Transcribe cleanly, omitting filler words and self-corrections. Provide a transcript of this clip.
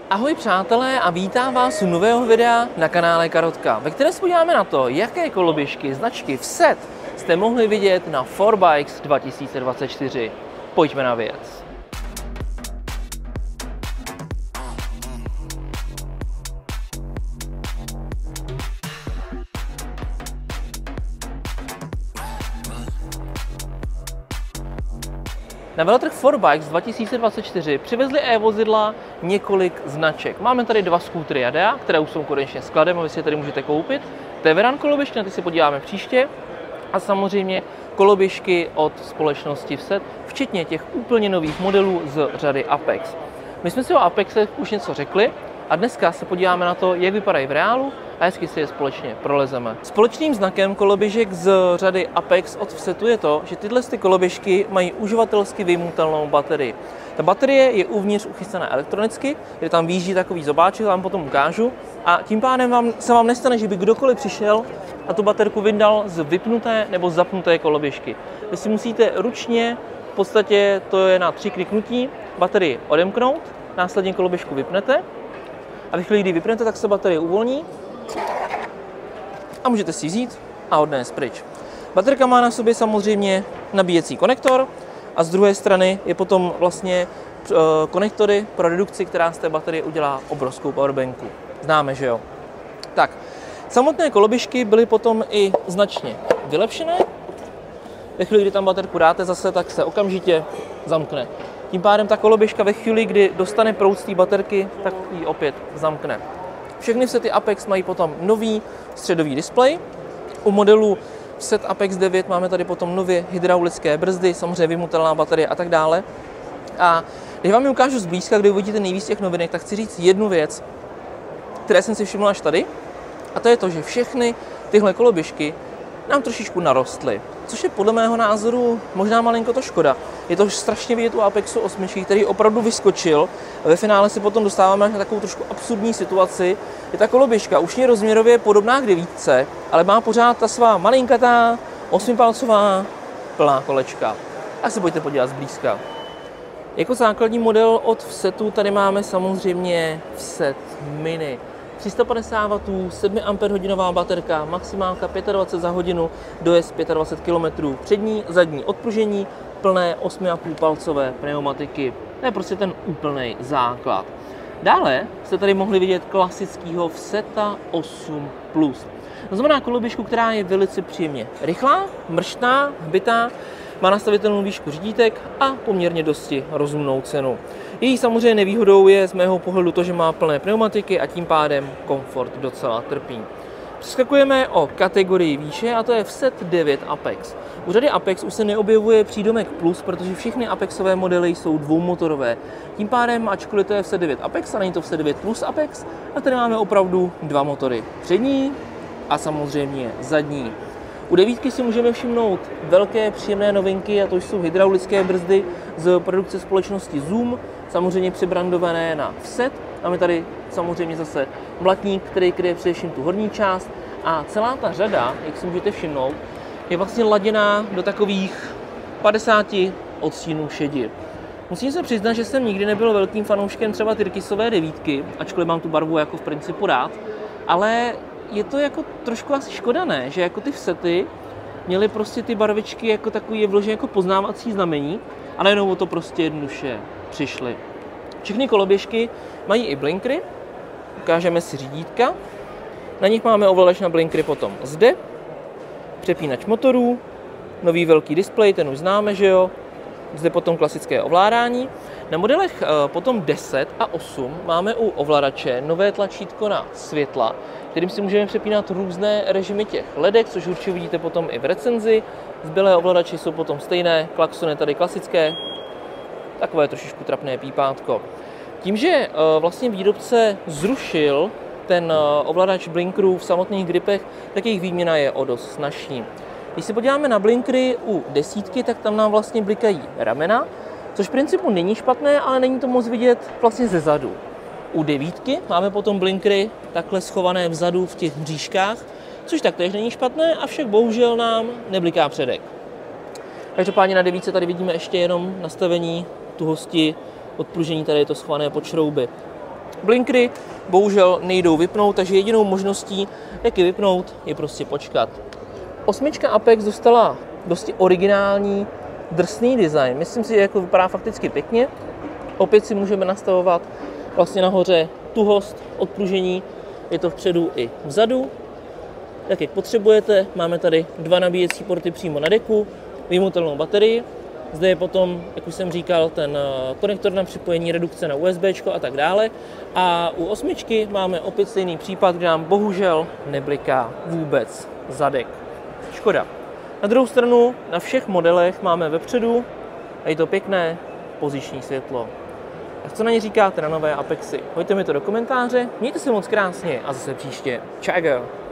Ahoj přátelé a vítám vás u nového videa na kanále Karotka, ve kterém se podíváme na to, jaké koloběžky značky Vset jste mohli vidět na 4Bikes 2024. Pojďme na věc. Na veletrh 4Bikes 2024 přivezli e-vozidla několik značek. Máme tady dva skútry Jadea, které už jsou konečně skladem a vy si je tady můžete koupit. Teveran koloběžky, na ty si podíváme příště. A samozřejmě koloběžky od společnosti Vset, včetně těch úplně nových modelů z řady Apex. My jsme si o Apexech už něco řekli a dneska se podíváme na to, jak vypadají v reálu a hezky si je společně prolezeme. Společným znakem koloběžek z řady Apex od Vsetu je to, že tyhle ty mají uživatelsky vyjmutelnou baterii. Ta baterie je uvnitř uchycená elektronicky, kde tam výjíždí takový zobáček, vám potom ukážu, a tím pádem se vám nestane, že by kdokoliv přišel a tu baterku vyndal z vypnuté nebo zapnuté koloběžky. Vy si musíte ručně, v podstatě to je na 3 kliknutí, baterii odemknout, následně koloběžku vypnete a ve chvíli, kdy vypnete, tak se baterie uvolní a můžete si ji vzít a odnést pryč. Baterka má na sobě samozřejmě nabíjecí konektor a z druhé strany je potom vlastně konektory pro redukci, která z té baterie udělá obrovskou powerbanku. Známe, že jo? Tak, samotné koloběžky byly potom i značně vylepšené. Ve chvíli, kdy tam baterku dáte zase, tak se okamžitě zamkne. Tím pádem ta koloběžka ve chvíli, kdy dostane proud z té baterky, tak ji opět zamkne. Všechny Vsety Apex mají potom nový středový displej. U modelu Vset Apex 9 máme tady potom nově hydraulické brzdy, samozřejmě vymutelná baterie a tak dále. A když vám ji ukážu zblízka, kde uvidíte nejvíc těch novinek, tak chci říct jednu věc, které jsem si všiml až tady. A to je to, že všechny tyhle koloběžky nám trošičku narostly, což je podle mého názoru možná malinko to škoda. Je to strašně vidět u Apexu 8, který opravdu vyskočil. Ve finále si potom dostáváme na takovou trošku absurdní situaci. Je ta koloběžka už je rozměrově podobná k 9, ale má pořád ta svá malinkatá 8palcová plná kolečka. A se pojďte podívat zblízka. Jako základní model od Vsetu tady máme samozřejmě Vset Mini. 350 W, 7 Ah baterka, maximálka 25 za hodinu, dojezd 25 km, přední, zadní odpružení, plné 8,5palcové pneumatiky. To je prostě ten úplný základ. Dále jste tady mohli vidět klasického Vseta 8 Plus. To znamená koloběžku, která je velice příjemně rychlá, mrštná, hbitá, má nastavitelnou výšku řídítek a poměrně dosti rozumnou cenu. Její samozřejmě nevýhodou je z mého pohledu to, že má plné pneumatiky a tím pádem komfort docela trpí. Přeskakujeme o kategorii výše a to je Vset 9 Apex. U řady Apex už se neobjevuje přídomek plus, protože všechny Apexové modely jsou dvoumotorové. Tím pádem, ačkoliv to je Vset 9 Apex a není to Vset 9 Plus Apex, a tady máme opravdu dva motory. Přední a samozřejmě zadní. U 9 si můžeme všimnout velké příjemné novinky a to jsou hydraulické brzdy z produkce společnosti Zoom, samozřejmě přibrandované na Vset. Máme tady samozřejmě zase blatník, který kryje především tu horní část a celá ta řada, jak si můžete všimnout, je vlastně laděná do takových 50 odstínů šedi. Musím se přiznat, že jsem nikdy nebyl velkým fanouškem třeba Tyrkisové 9, ačkoliv mám tu barvu jako v principu rád, ale je to jako trošku asi škoda, ne? Že jako ty Vsety měly prostě ty barvičky jako takový vložený jako poznávací znamení a najednou o to prostě jednoduše přišly. Všechny koloběžky mají i blinkry, ukážeme si řídítka, na nich máme ovladač na blinkry potom zde, přepínač motorů, nový velký displej, ten už známe, že jo, zde potom klasické ovládání. Na modelech potom 10 a 8 máme u ovladače nové tlačítko na světla, kterým si můžeme přepínat různé režimy těch ledek, což určitě vidíte potom i v recenzi. Zbylé ovladače jsou potom stejné, klaxony tady klasické, takové trošičku trapné pípátko. Tím, že vlastně výrobce zrušil ten ovladač blinkerů v samotných gripech, tak jejich výměna je o dost snazší. Když se podíváme na blinkry u 10, tak tam nám vlastně blikají ramena, což v principu není špatné, ale není to moc vidět vlastně ze zadu. U 9 máme potom blinkry takhle schované vzadu v těch mřížkách, což taktéž není špatné, avšak bohužel nám nebliká předek. Každopádně na 9 tady vidíme ještě jenom nastavení tuhosti, odpružení, tady je to schované pod šrouby. Blinkery bohužel nejdou vypnout, takže jedinou možností, jak je vypnout, je prostě počkat. 8 Apex dostala dosti originální, drsný design. Myslím si, že jako vypadá fakticky pěkně. Opět si můžeme nastavovat vlastně nahoře tuhost, odpružení, je to vpředu i vzadu. Tak jak potřebujete, máme tady 2 nabíjecí porty přímo na deku, vyjmutelnou baterii. Zde je potom, jak už jsem říkal, ten konektor na připojení, redukce na USB a tak dále. A u 8 máme opět stejný případ, kde nám bohužel nebliká vůbec zadek. Škoda. Na druhou stranu na všech modelech máme vepředu a je to pěkné poziční světlo. A co na ně říkáte na nové Apexy? Hoďte mi to do komentáře, mějte se moc krásně a zase příště. Čau.